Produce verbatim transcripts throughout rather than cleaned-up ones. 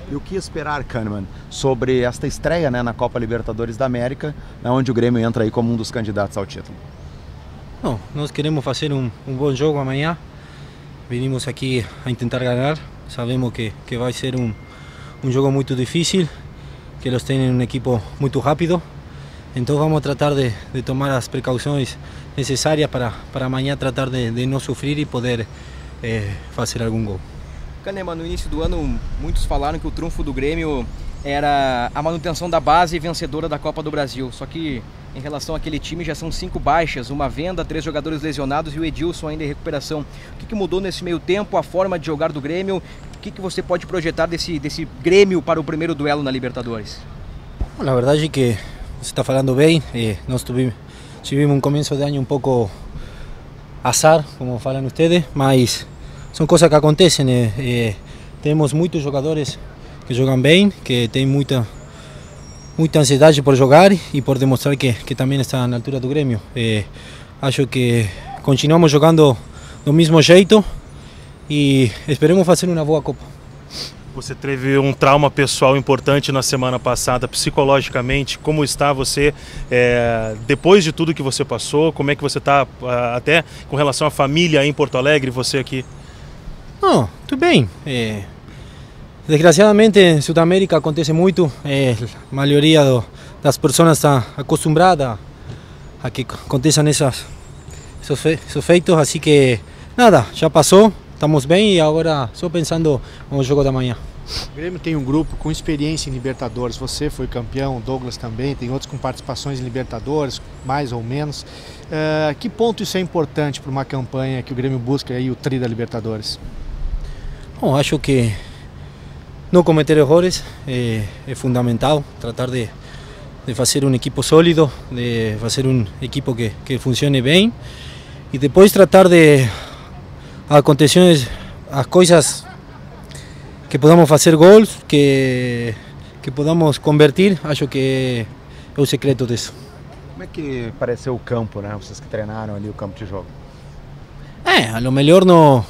E o que esperar, Kahneman, sobre esta estreia, né, na Copa Libertadores da América, né, onde o Grêmio entra aí como um dos candidatos ao título? Não, nós queremos fazer um, um bom jogo amanhã. Vinimos aqui a tentar ganhar. Sabemos que, que vai ser um, um jogo muito difícil, que eles têm um equipo muito rápido. Então vamos tratar de, de tomar as precauções necessárias para, para amanhã tratar de, de não sofrer e poder eh, fazer algum gol. Kahneman, no início do ano, muitos falaram que o trunfo do Grêmio era a manutenção da base vencedora da Copa do Brasil. Só que, em relação àquele time, já são cinco baixas, uma venda, três jogadores lesionados e o Edilson ainda em recuperação. O que, que mudou nesse meio tempo, a forma de jogar do Grêmio? O que, que você pode projetar desse, desse Grêmio para o primeiro duelo na Libertadores? A verdade é que você está falando bem. Eh, nós tivemos, tivemos um começo de ano um pouco azar, como falam vocês, mas são coisas que acontecem. Eh, eh, temos muitos jogadores que jogam bem, que têm muita, muita ansiedade por jogar e por demonstrar que, que também está na altura do Grêmio. Eh, acho que continuamos jogando do mesmo jeito e esperemos fazer uma boa Copa. Você teve um trauma pessoal importante na semana passada, psicologicamente. Como está você é, depois de tudo que você passou? Como é que você está até com relação à família aí em Porto Alegre, você aqui? Não, tudo bem. É, desgraciadamente em Sudamérica acontece muito. É, a maioria do, das pessoas está acostumada a que aconteçam essas, esses, fe, esses feitos, assim que nada, já passou. Estamos bem e agora só pensando no jogo da manhã. O Grêmio tem um grupo com experiência em Libertadores. Você foi campeão, o Douglas também, tem outros com participações em Libertadores, mais ou menos. Uh, que ponto isso é importante para uma campanha que o Grêmio busca aí o tri da Libertadores? Bom, acho que não cometer erros é, é fundamental. Tratar de, de fazer um equipo sólido, de fazer um equipo que, que funcione bem e depois tratar de acontecidas, as coisas que podamos fazer gols, que, que podamos convertir, acho que é o segredo disso. Como é que pareceu o campo, né? Vocês que treinaram ali o campo de jogo? É, a lo melhor não,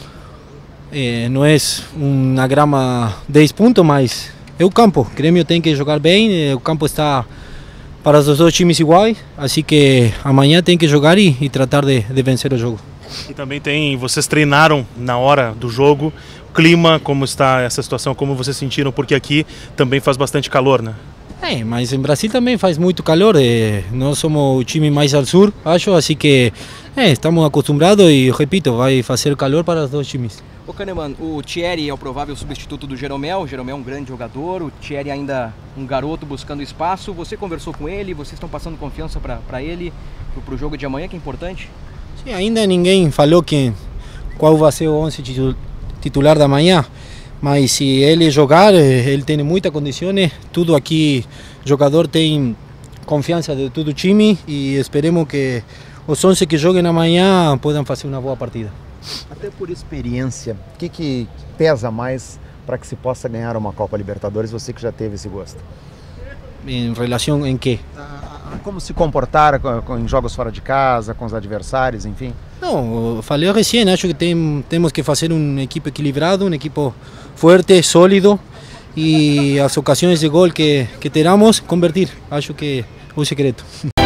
é, não é uma grama dez pontos, mas é o campo. O Grêmio tem que jogar bem, o campo está para os dois times iguais, assim que amanhã tem que jogar e, e tratar de, de vencer o jogo. E também tem, vocês treinaram na hora do jogo, clima, como está essa situação, como vocês sentiram, porque aqui também faz bastante calor, né? É, mas em Brasil também faz muito calor, é, nós somos o time mais ao sul, acho, assim que é, estamos acostumados e, repito, vai fazer calor para os dois times. Ô Kahneman, o Thierry é o provável substituto do Jeromel, o Jeromel é um grande jogador, o Thierry ainda um garoto buscando espaço, você conversou com ele, vocês estão passando confiança para ele, para o jogo de amanhã, que é importante? Sim, ainda ninguém falou que, qual vai ser o onze titular da manhã, mas se ele jogar, ele tem muitas condições, tudo aqui, o jogador tem confiança de todo o time e esperemos que os onze que joguem amanhã possam fazer uma boa partida. Até por experiência, o que, que pesa mais para que se possa ganhar uma Copa Libertadores, você que já teve esse gosto? Em relação em quê? Como se comportar em jogos fora de casa, com os adversários, enfim? Não, eu falei recém, acho que tem, temos que fazer uma equipe equilibrada, um equipe forte, sólido e as ocasiões de gol que, que teremos, convertir. Acho que é o segredo.